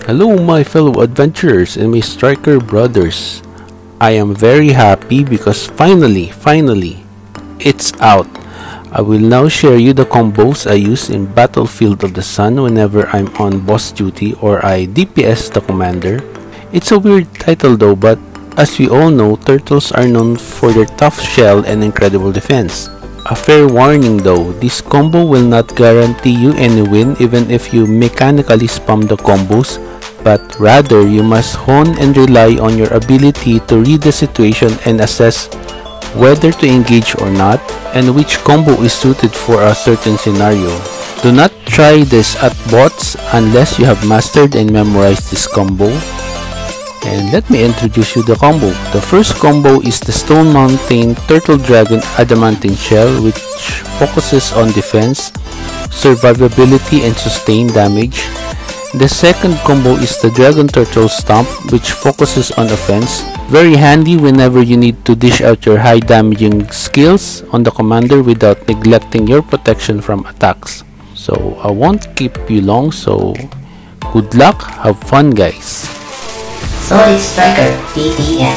Hello my fellow adventurers and my striker brothers. I am very happy because finally, it's out. I will now share you the combos I use in Battlefield of the Sun whenever I'm on boss duty or I DPS the commander. It's a weird title though, but as we all know, turtles are known for their tough shell and incredible defense. A fair warning though, this combo will not guarantee you any win even if you mechanically spam the combos, but rather you must hone and rely on your ability to read the situation and assess whether to engage or not, and which combo is suited for a certain scenario. Do not try this at bots unless you have mastered and memorized this combo. And let me introduce you the combo. The first combo is the Stone Mountain Turtle Dragon Adamantine Shell, which focuses on defense, survivability, and sustained damage. The second combo is the Dragon Turtle Stomp, which focuses on offense. Very handy whenever you need to dish out your high damaging skills on the commander without neglecting your protection from attacks. So I won't keep you long, so good luck, have fun guys. Solid Striker BDM.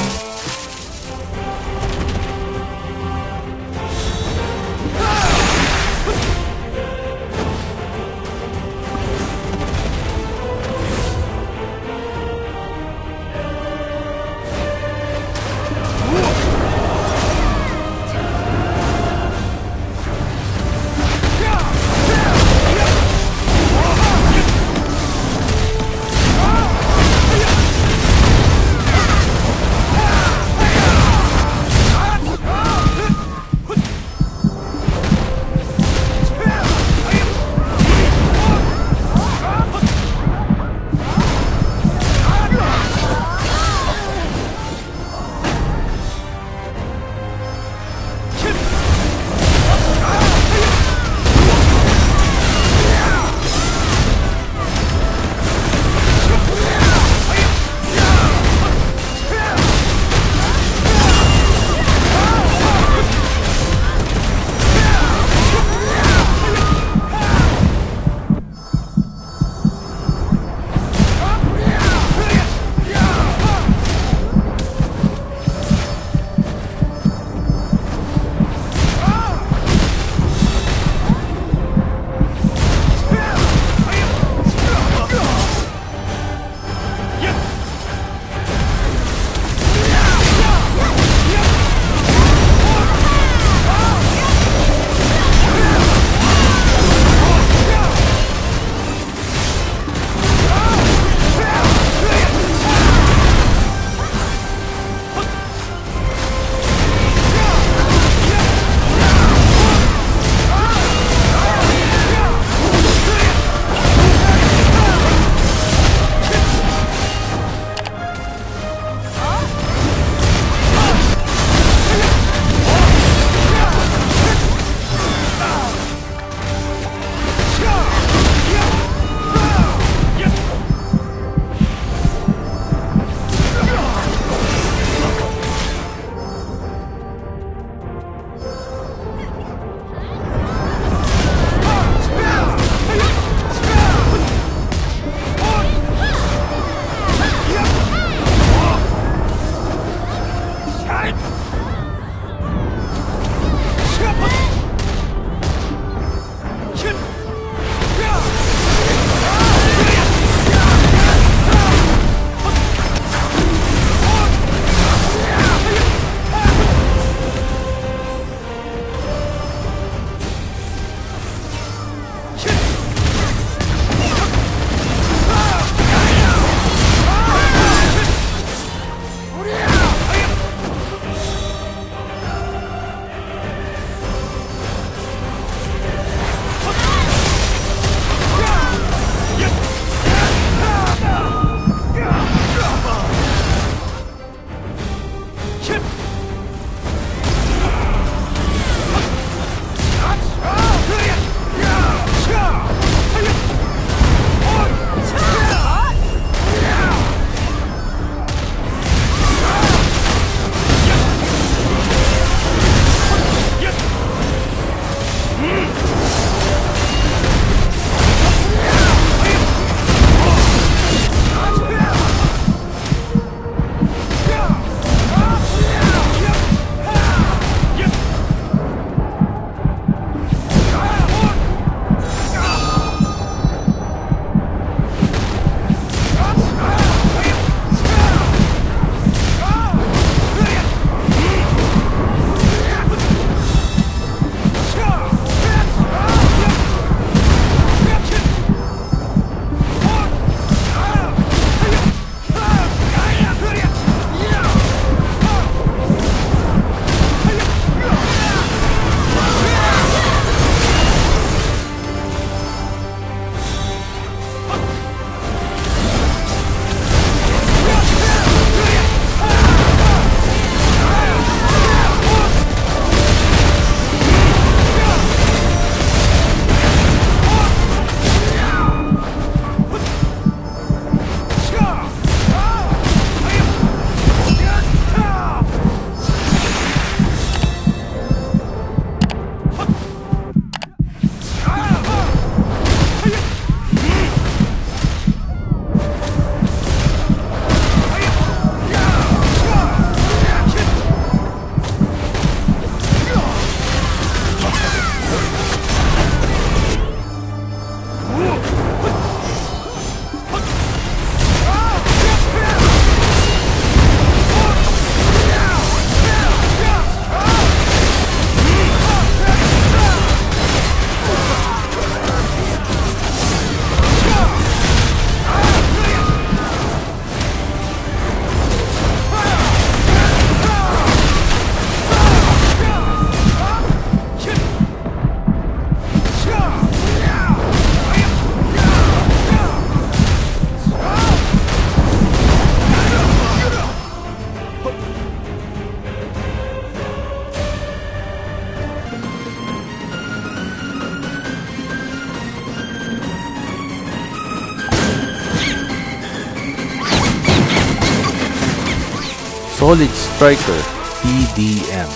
Solid Striker TDM.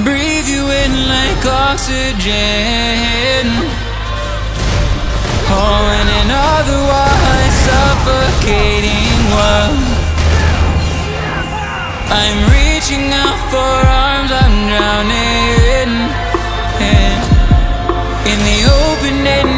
breathe you in like oxygen. Oh, in an otherwise suffocating world, I'm reaching out for arms, I'm drowning in the open-ended